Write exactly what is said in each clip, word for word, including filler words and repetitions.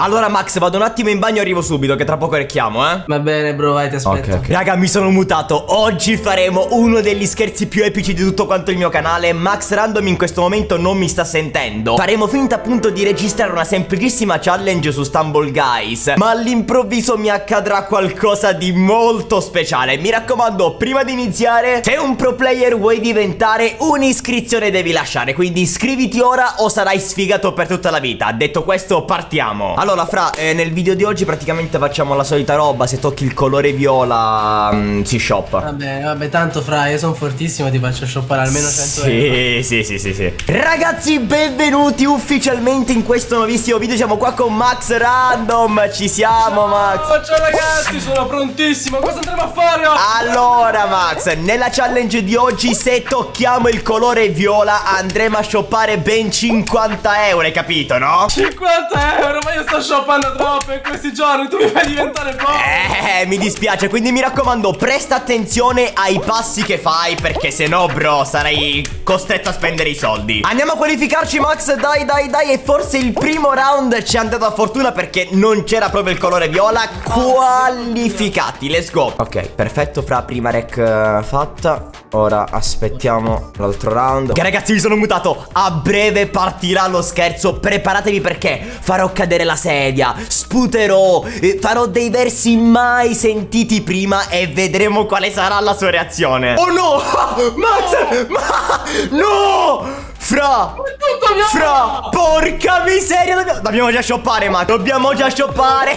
Allora Max, vado un attimo in bagno e arrivo subito, che tra poco richiamo, eh. Va bene bro, vai, ti aspetto. Ok, ok. Raga, mi sono mutato. Oggi faremo uno degli scherzi più epici di tutto quanto il mio canale. Max Random in questo momento non mi sta sentendo. Faremo finta appunto di registrare una semplicissima challenge su Stumble Guys, ma all'improvviso mi accadrà qualcosa di molto speciale. Mi raccomando, prima di iniziare, se un pro player vuoi diventare, un'iscrizione devi lasciare. Quindi iscriviti ora o sarai sfigato per tutta la vita. Detto questo, partiamo. Allora fra, eh, nel video di oggi praticamente facciamo la solita roba. Se tocchi il colore viola mh, si shoppa. Vabbè, vabbè, tanto fra, io sono fortissimo, ti faccio shoppare almeno cento sì, euro. Sì, sì, sì, sì. Ragazzi, benvenuti ufficialmente in questo nuovissimo video. Siamo qua con Max Random. Ci siamo, Max. Ciao, ciao ragazzi, sono prontissimo. Cosa andremo a fare oggi? Allora Max, nella challenge di oggi, se tocchiamo il colore viola andremo a shoppare ben cinquanta euro, hai capito, no? cinquanta euro, ma io sto shoppando troppo in questi giorni, tu mi fai diventare povero. Eh, mi dispiace, quindi mi raccomando, presta attenzione ai passi che fai, perché se no, bro, sarai costretto a spendere i soldi. Andiamo a qualificarci, Max, dai, dai, dai. E forse il primo round ci è andato a fortuna perché non c'era proprio il colore viola. Qualificati, let's go. Ok, perfetto, fra, prima rec uh, fatta. Ora aspettiamo l'altro round. Ok ragazzi, mi sono mutato. A breve partirà lo scherzo. Preparatevi perché farò cadere la sedia, sputerò, eh, farò dei versi mai sentiti prima e vedremo quale sarà la sua reazione. Oh no! Max! Ma... No! Fra! Fra! Porca miseria! Dobbiamo, dobbiamo già shoppare, ma dobbiamo già shoppare.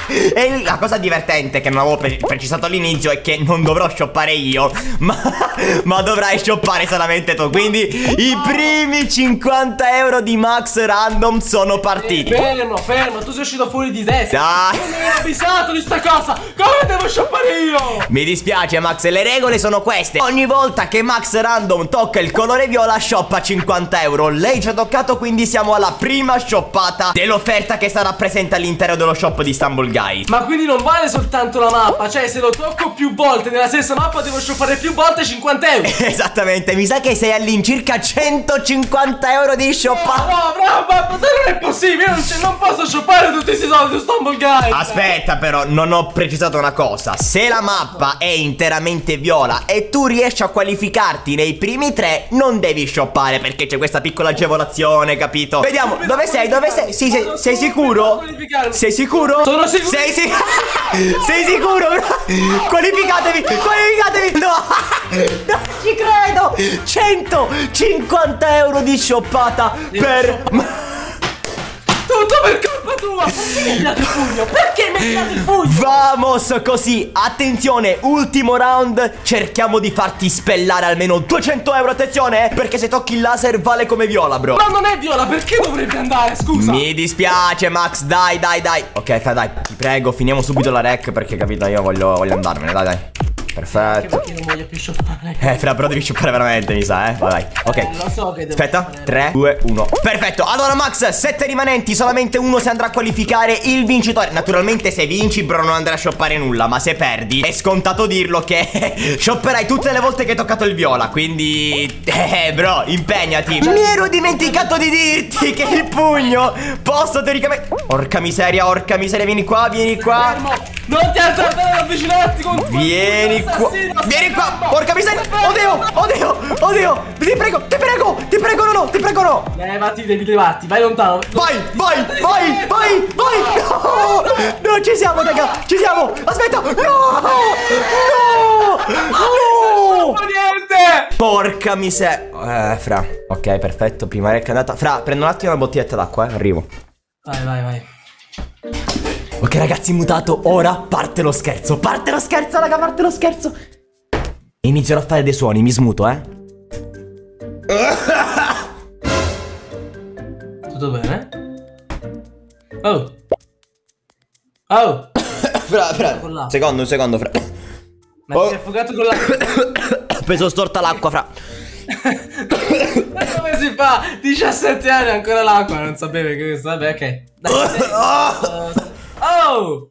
E la cosa divertente che non avevo pre precisato all'inizio è che non dovrò shoppare io, ma, ma dovrai shoppare solamente tu. Quindi i primi cinquanta euro di Max Random sono partiti. Eh, fermo, fermo, tu sei uscito fuori di testa. Dai. Non mi ero avvisato di sta cosa. Come devo shoppare io? Mi dispiace Max, le regole sono queste. Ogni volta che Max Random tocca il colore viola shoppa cinquanta euro. Lei ci ha toccato, quindi siamo alla prima shoppata dell'offerta che sarà presente all'interno dello shop di Stumble Guys. Ma quindi non vale soltanto la mappa, cioè se lo tocco più volte nella stessa mappa devo shoppare più volte cinquanta euro. Esattamente, mi sa che sei all'incirca centocinquanta euro di shoppata. No, no, bravo, ma non è possibile, io non, non posso shoppare tutti questi soldi su Stumble Guys. Aspetta però, non ho precisato una cosa. Se la mappa è interamente viola e tu riesci a qualificarti nei primi tre, non devi shoppare perché c'è questa piccola agevolazione, capito? Vediamo, dove sei, dove sei? Sì, sei, sei sicuro? Sei sicuro? Sono sicuro. Sei, si sei sicuro? Qualificatevi, qualificatevi. No, non ci credo. centocinquanta euro di shoppata per... Tutto per colpa tua. Perché mi hai dato il pugno? Perché mi hai dato il pugno? Vamos così, attenzione, ultimo round. Cerchiamo di farti spellare almeno duecento euro, attenzione, perché se tocchi il laser vale come viola, bro. Ma non è viola, perché dovrebbe andare, scusa? Mi dispiace Max, dai, dai, dai. Ok, fai, dai, ti prego, finiamo subito la rec perché, capito, io voglio, voglio andarmene, dai, dai. Perfetto. Perché non voglio più shoppare. Eh, fra, però devi shoppare veramente, mi sa, eh. Vai, vai. Ok. Eh, lo so che devo Aspetta, fare. tre, due, uno. Perfetto. Allora, Max, sette rimanenti. Solamente uno si andrà a qualificare il vincitore. Naturalmente, se vinci, bro, non andrai a shoppare nulla. Ma se perdi, è scontato dirlo che shopperai tutte le volte che hai toccato il viola. Quindi, eh, bro, impegnati. Mi ero dimenticato di dirti che il pugno posso teoricamente... Porca miseria, porca miseria. Vieni qua, vieni qua. Fermo. Non ti alzare ad avvicinarti con... Vieni qua. Vieni qua. Porca miseria. Oddio, oddio, oddio. Ti prego, ti prego, ti prego, no, no, ti prego, no. Levati, devi levarti, vai lontano. Vai, vai, vai, vai, vai. No, no, ci siamo, raga, ci siamo. Aspetta. No, no, no. Niente. Porca miseria. Eh, fra. Ok, perfetto, prima rec è andata. Fra, prendo un attimo una bottiglietta d'acqua, eh, arrivo. Vai, vai, vai. Ok ragazzi, mutato, ora parte lo scherzo. Parte lo scherzo, raga, parte lo scherzo. Inizierò a fare dei suoni, mi smuto, eh. Tutto bene? Oh. Oh. Fra, fra, secondo, un secondo, fra. Ma oh. Ti sei affogato con l'acqua? Ho preso storta l'acqua, fra. Ma come si fa? diciassette anni ancora l'acqua, non sapevi che questo, vabbè, ok. Dai, oh!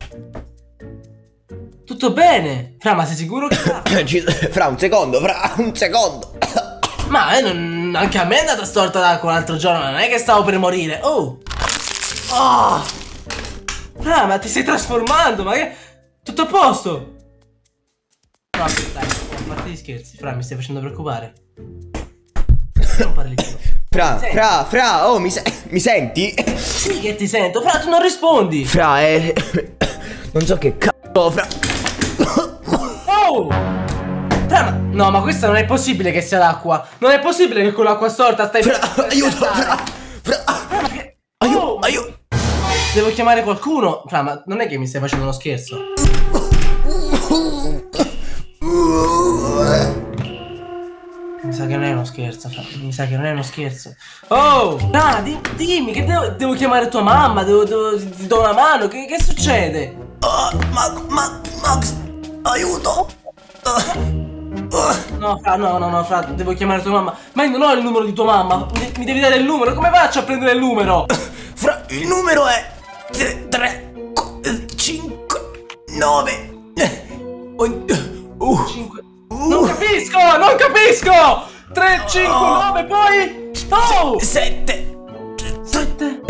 Tutto bene? Fra, ma sei sicuro che... Fra, un secondo, fra, un secondo. Ma eh, non... anche a me è andata storta l'acqua l'altro giorno, non è che stavo per morire. Oh! Oh! Fra, ma ti stai trasformando, ma che... Tutto a posto? No, dai, a parte gli scherzi, Fra, mi stai facendo preoccupare. Non parli più. Fra, fra, fra, oh, mi, se mi senti? Sì che ti sento, Fra, tu non rispondi. Fra, eh... non so che cazzo, Fra. Oh! Fra, ma... No, ma questa non è possibile che sia l'acqua. Non è possibile che con l'acqua storta stai... Fra, aiuto, Fra, Fra. Fra, ma che... Aiuto, Oh! aiuto. Devo chiamare qualcuno. Fra, ma non è che mi stai facendo uno scherzo? Mi sa che non è uno scherzo, Fra. Mi sa che non è uno scherzo. Oh! Fra, di dimmi che devo, devo chiamare tua mamma. Devo, devo, ti do una mano. Che, che succede? Oh, ma, ma, Max, aiuto. No, Fra, no, no, no, Fra, devo chiamare tua mamma. Ma io non ho il numero di tua mamma. Mi, mi devi dare il numero. Come faccio a prendere il numero? Fra, il numero è tre, cinque, nove. cinque. Non capisco, non capisco. tre, cinque, nove, poi. Oh! sette. sette.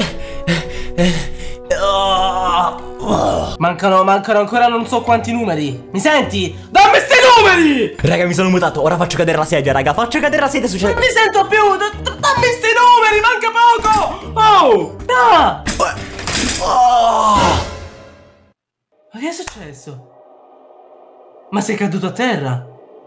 Mancano, mancano ancora non so quanti numeri. Mi senti? Dammi sti numeri! Raga, mi sono mutato. Ora faccio cadere la sedia, raga. Faccio cadere la sedia. Succede. Non mi sento più. Dammi sti numeri, manca poco. Oh! No! Oh. Ma che è successo? Ma sei caduto a terra?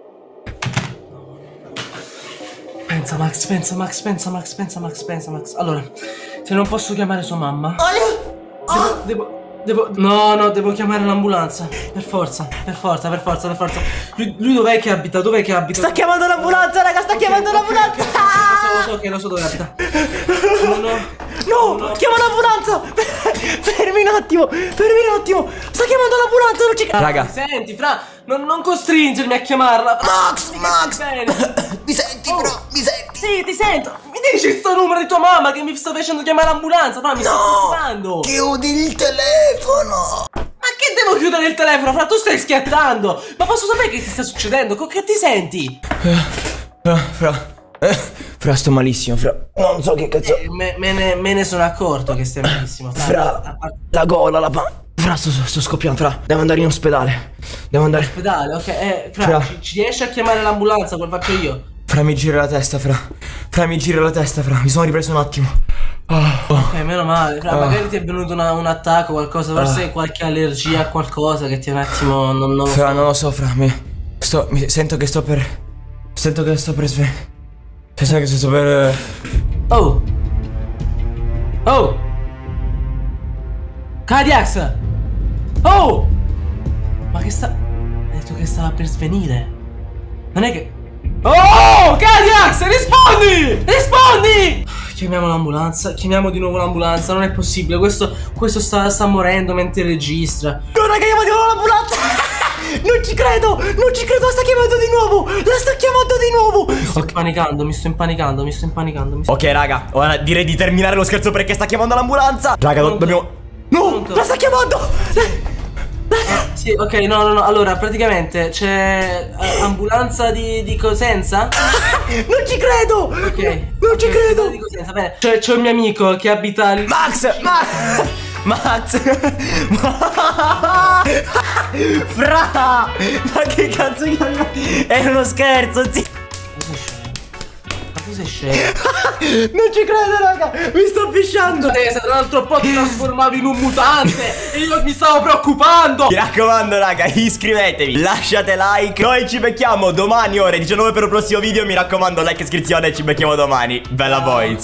Pensa Max, pensa Max, pensa Max, pensa Max, pensa Max. Allora, se non posso chiamare sua mamma, devo, devo, devo, no, no, devo chiamare l'ambulanza. Per forza, per forza, per forza, per forza. Lui, lui dov'è che abita? Dov'è che abita? Sta chiamando l'ambulanza, raga, sta okay, chiamando okay, l'ambulanza. Okay, okay. Lo so, ok, lo so dove abita. Uno. No, no, chiama l'ambulanza. Fermi un attimo, fermi un attimo. Sta chiamando l'ambulanza, non ci credo. Raga, senti, Fra, non, non costringermi a chiamarla. Max, Max, mi senti, oh, bro, mi senti? Sì, ti sento. Mi dici sto numero di tua mamma che mi sta facendo chiamare l'ambulanza? Fra, mi no, sto preoccupando. Chiudi il telefono. Ma che devo chiudere il telefono, Fra? Tu stai schiattando. Ma posso sapere che ti sta succedendo? Che ti senti? Uh, uh, fra Eh, Fra, sto malissimo, Fra. Non so che cazzo. Eh, me, me, ne, me ne sono accorto che stai malissimo. Fra, Fra, la gola, la pancia. Fra, sto, sto scoppiando, Fra. Devo andare in ospedale. Devo andare. In ospedale, ok. Eh, Fra, Fra. Ci, ci riesci a chiamare l'ambulanza? Quel faccio io. Fra, mi gira la testa, Fra. Fra, mi gira la testa, Fra. Mi sono ripreso un attimo. Oh, oh. Ok, meno male. Fra, oh. magari ti è venuto una, un attacco, qualcosa. Forse oh. qualche allergia a qualcosa che ti un attimo. Non, non Fra, non lo so, Fra. Mi, sto, mi sento che sto per. Sento che sto per sve. Sento che sto per. Oh! Oh! Kadiax! Oh! Ma che sta... Ha detto che stava per svenire. Non è che... Oh! Kadiax! Rispondi! Rispondi! Chiamiamo l'ambulanza. Chiamiamo di nuovo l'ambulanza. Non è possibile. Questo, questo sta, sta morendo mentre registra. No, raga, chiamo di nuovo l'ambulanza! Non ci credo! Non ci credo! La sta chiamando di nuovo! La sta chiamando di nuovo! Mi sto impanicando, mi sto impanicando, mi sto impanicando mi sto... Ok, raga, ora direi di terminare lo scherzo perché sta chiamando l'ambulanza. Raga, do dobbiamo... No! Pronto? La sta chiamando! Ah, sì, ok, no, no, no. Allora, praticamente c'è uh, ambulanza di, di Cosenza? Non ci credo! Ok. Non ci okay, credo! Di Cosenza, bene. C'è un mio amico che abita lì. Max! Max! Max! Fra! Ma che cazzo di... È uno scherzo, zi... Ma tu sei scemo? Non ci credo, raga! Mi sto pisciando! Eh, se tra l'altro po' ti trasformavi in un mutante e io mi stavo preoccupando! Mi raccomando, raga, iscrivetevi, lasciate like. Noi ci becchiamo domani ore diciannove per il prossimo video. Mi raccomando, like e iscrizione, ci becchiamo domani. Bella boys!